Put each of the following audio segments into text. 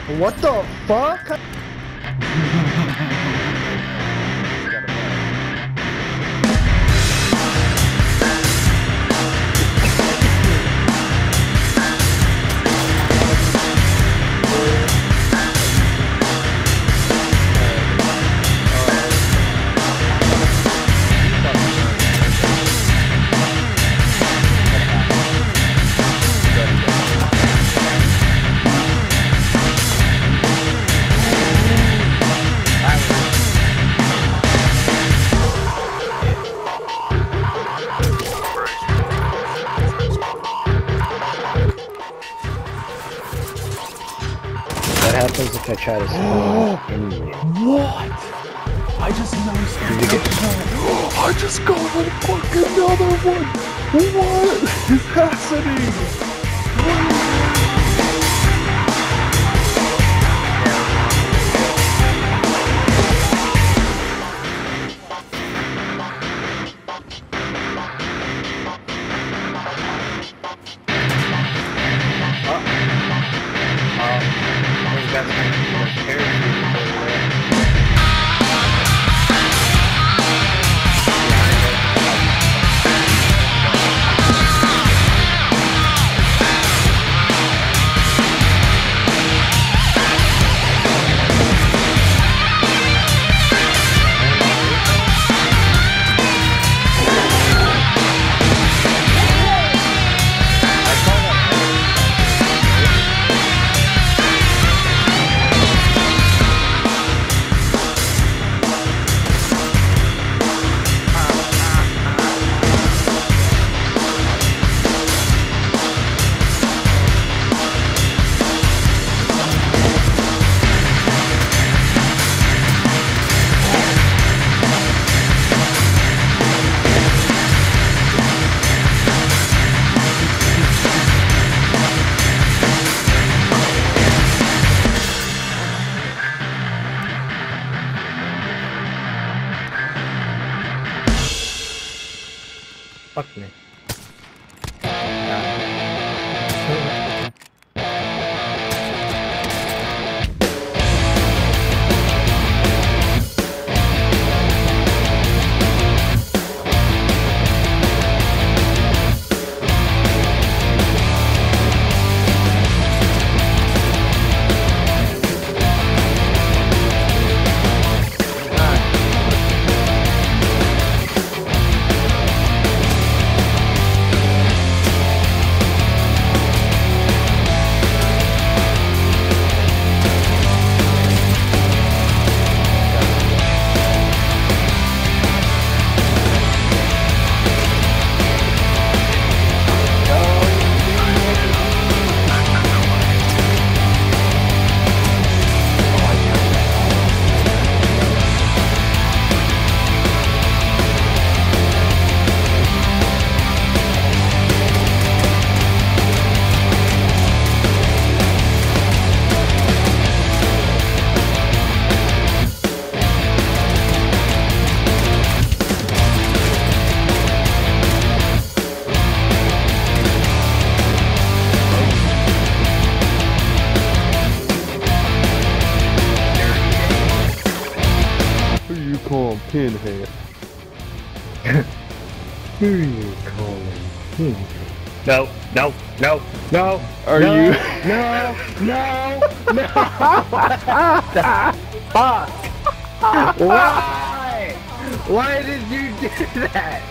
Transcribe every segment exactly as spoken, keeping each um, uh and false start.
What the fuck? What happens if I try to spawn in you? What? I just noticed that. Get... I just got a fucking another one. What is happening? Fuck me. Call him Pinhead. Who are you calling Pinhead? No, no, no, no. Are no, you? No, no, no. Fuck. Why? Why did you do that?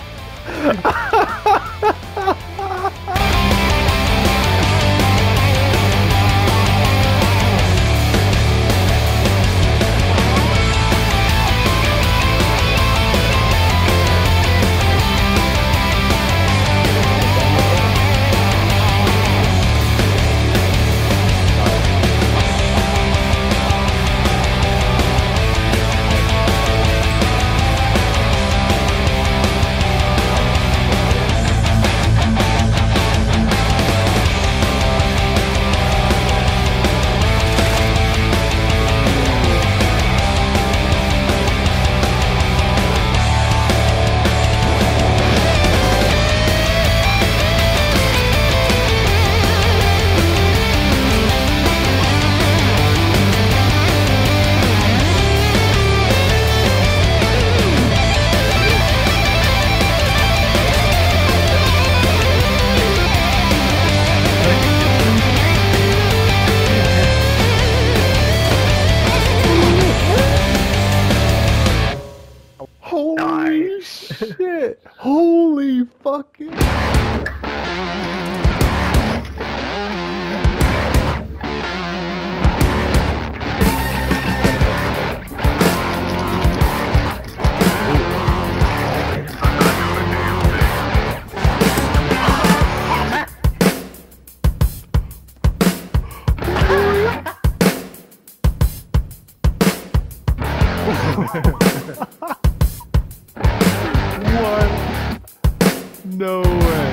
What? No way.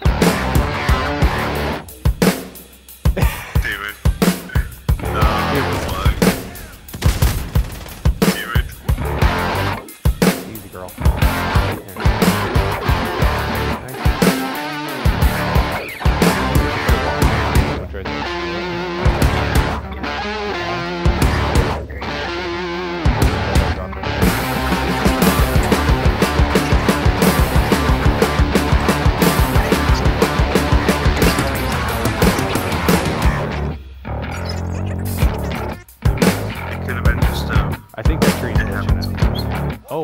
Damn it. No, fuck. Damn it. Easy, girl. I think that tree's glitching. Oh.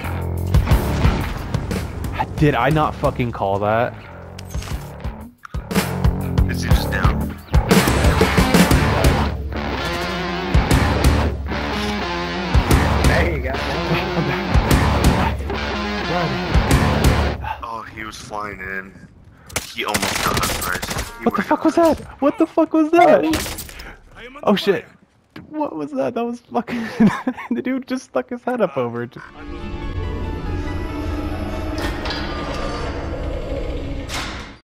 Did I not fucking call that? Is he just down? There you go. Oh, he was flying in. He almost got us, Bryce. What the fuck was that? What the fuck was that? Oh shit. What was that? That was fucking... The dude just stuck his head up over it.